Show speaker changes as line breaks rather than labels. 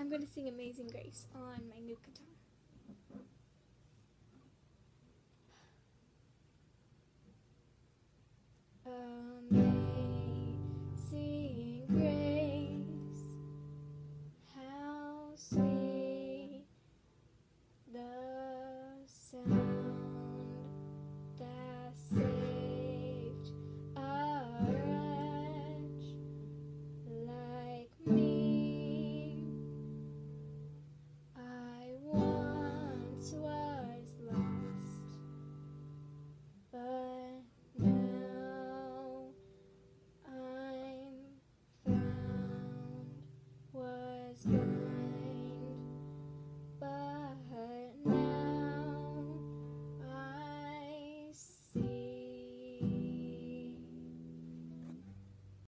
going to sing Amazing Grace on my new guitar. Amazing grace, how sweet the sound that saved a wretch like me. I once was lost, but now I'm found, was blind.